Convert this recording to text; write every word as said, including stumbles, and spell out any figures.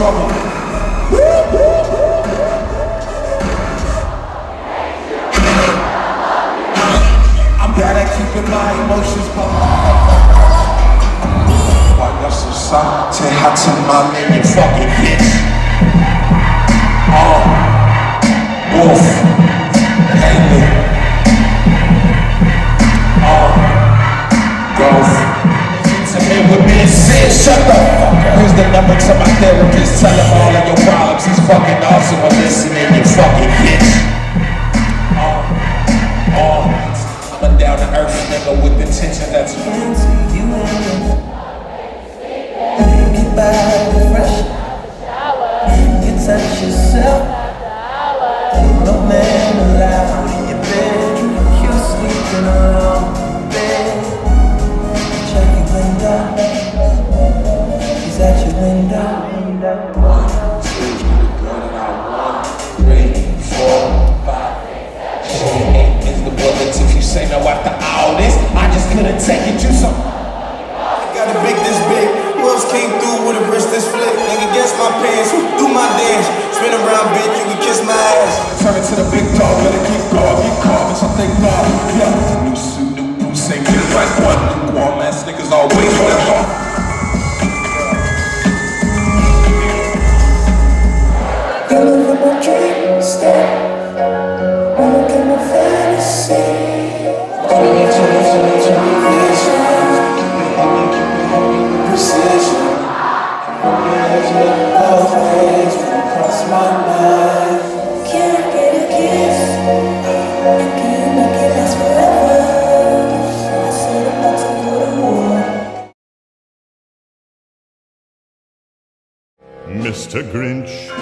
struggle. I'm bad at keeping my emotions pumped. Why you're so soft? Say hi to my man, you fucking bitch. Oh, wolf, Haley. Oh, growth. To me with being said, shut the fuck up. Here's the number to my therapist. Tell him all of your problems. He's fucking awesome for listening, you fucking bitch. Oh, oh. I'm a down to earth nigga with the tension that's fancy. You ain't get by fresh. You touch yourself. No man allowed in your bedroom. You sleeping alone in bed. Check your window. He's at your window. One, two, the girl that I want. Three, four, five. She ain't is the bullets. If you say no after all this, I just couldn't take it. You some. Got a big this big. Who else came through with a wrist this flick? Nigga, guess my pants. Do my dance. Spin around, bitch. You can kiss my ass. Turn it to the big dog, let it keep going, keep calm, it's a big dog. Yeah, new suit, new boots, same get it like one. Lukewarm ass niggas always on that home. You live in my dream state. Wanna get my fantasy. Twenty, twenty, twenty, twenty visions. Precision. Both ways when you cross my mind. Can I get a kiss? And can you make it last forever? I said I'm about to go to war. Mister Grinch.